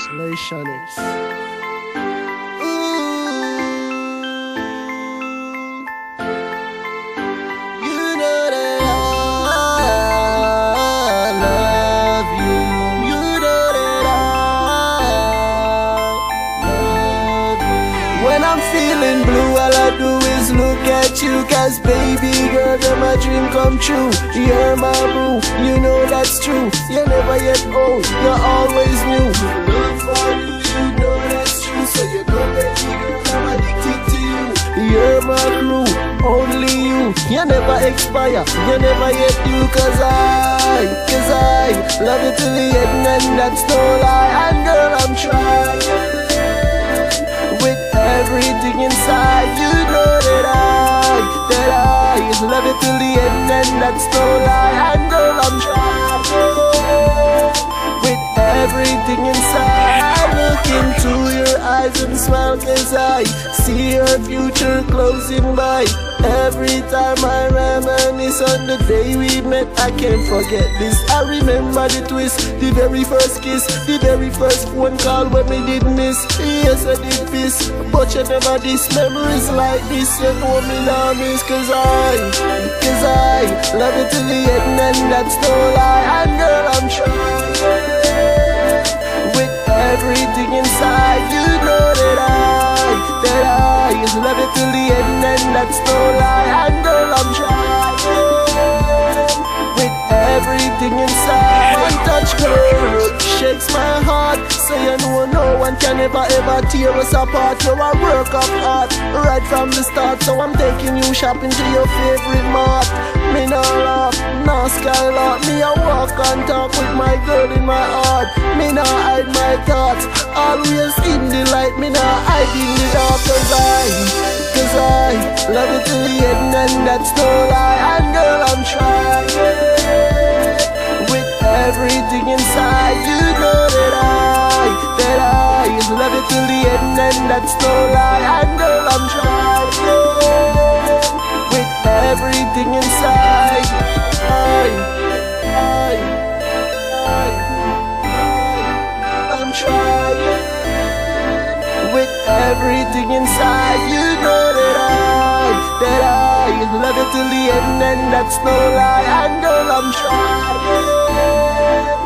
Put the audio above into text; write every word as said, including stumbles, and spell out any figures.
LayshauneX. When I'm feeling blue, all I do is look at you. Cause baby girl, you're my dream come true. You're my boo, you know that's true. You're never yet old, you're always new. Love for you, you know that's true. So you know baby girl, I'm addicted to you. You're my crew, only you. You never expire, you never yet you. Cause I, cause I love you till the end, and that's no lie. And girl, I'm trying everything inside, you know that I, that I love you till the end, and that's no lie. And girl, I'm trying with everything inside. I look into your eyes and smile, cause I see your future closing by. Every time I reminisce on the day we met, I can't forget this. I remember the twist, the very first kiss, the very first phone call when we did miss. Yes, I did miss, but you never diss. Memories like this, you know me now miss. Cause I, cause I love you till the end, and that's no lie. And girl, I'm trying with everything inside, you know that I, that I love you till the end, and that's no lie. And girl, I'm trying with everything inside. One touch, girl, shakes my heart. So you know no one can ever ever tear us apart. You're a work of art right from the start. So I'm taking you shopping to your favorite mart. Me no laugh, no skylark. Me I walk and talk with my girl in my heart. Me no hide my thoughts, always in the light. Me no hide in the dark. Cause I, cause I love you till the end, and that's no lie. And girl, I'm trying with everything inside, you know that I, that I love you till the end, and that's no lie. And girl, I'm trying with everything inside. I, I, I, I'm trying with everything inside, you know that I, that I love you till the end, and that's no lie. And girl, I'm trying